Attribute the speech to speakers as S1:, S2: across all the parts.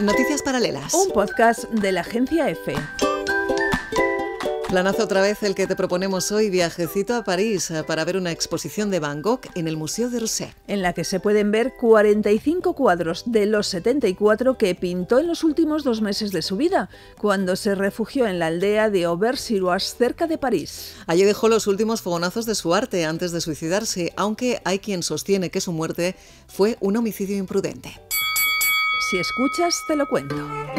S1: Noticias paralelas.
S2: Un podcast de la agencia EFE.
S1: Planazo otra vez el que te proponemos hoy, viajecito a París para ver una exposición de Van Gogh en el Museo d'Orsay.
S2: En la que se pueden ver 45 cuadros de los 74 que pintó en los últimos 2 meses de su vida, cuando se refugió en la aldea de Auvers-sur-Oise, cerca de París.
S1: Allí dejó los últimos fogonazos de su arte antes de suicidarse, aunque hay quien sostiene que su muerte fue un homicidio imprudente.
S2: Si escuchas, te lo cuento.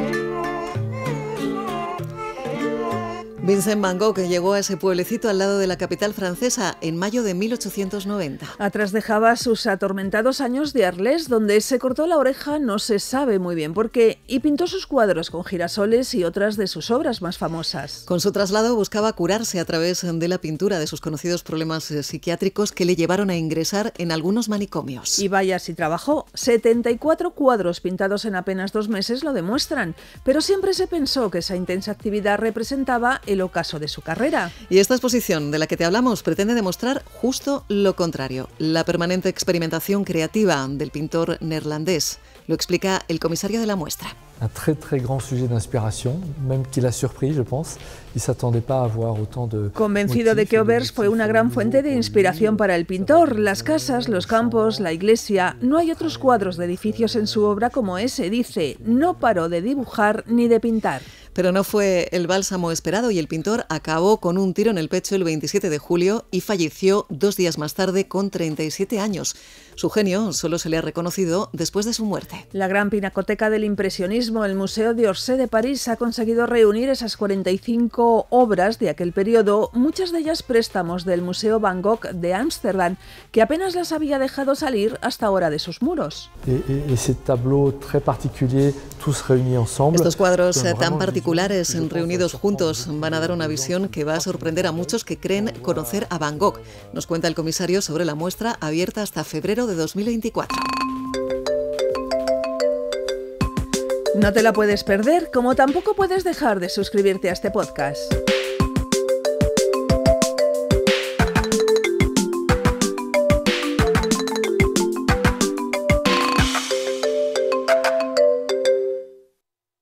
S1: Vincent Van Gogh llegó a ese pueblecito al lado de la capital francesa en mayo de 1890.
S2: Atrás dejaba sus atormentados años de Arles, donde se cortó la oreja, no se sabe muy bien por qué, y pintó sus cuadros con girasoles y otras de sus obras más famosas.
S1: Con su traslado buscaba curarse a través de la pintura de sus conocidos problemas psiquiátricos que le llevaron a ingresar en algunos manicomios.
S2: Y vaya si trabajó. 74 cuadros pintados en apenas 2 meses lo demuestran, pero siempre se pensó que esa intensa actividad representaba el ocaso de su carrera.
S1: Y esta exposición de la que te hablamos pretende demostrar justo lo contrario, la permanente experimentación creativa del pintor neerlandés. Lo explica el comisario de la muestra.
S3: Un très grand sujet d'inspiration, même qu'il a surpris, je pense. Il s'attendait pas à voir autant de.
S2: Convencido de que Auvers fue una gran fuente de inspiración para el pintor. Las casas, los campos, la iglesia. No hay otros cuadros de edificios en su obra como ese. Dice, no paró de dibujar ni de pintar.
S1: Pero no fue el bálsamo esperado y el pintor acabó con un tiro en el pecho el 27 de julio y falleció 2 días más tarde con 37 años. Su genio solo se le ha reconocido después de su muerte.
S2: La gran pinacoteca del impresionismo, el Museo d'Orsay de París, ha conseguido reunir esas 45 obras de aquel periodo, muchas de ellas préstamos del Museo Van Gogh de Ámsterdam, que apenas las había dejado salir hasta ahora de sus muros.
S1: Estos cuadros tan particulares reunidos juntos van a dar una visión que va a sorprender a muchos que creen conocer a Van Gogh. Nos cuenta el comisario sobre la muestra abierta hasta febrero de 2024.
S2: No te la puedes perder, como tampoco puedes dejar de suscribirte a este podcast.